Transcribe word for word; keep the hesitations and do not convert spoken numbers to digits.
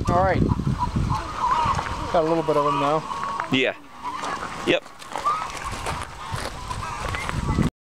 All right. Got a little bit of them now. Yeah. Yep.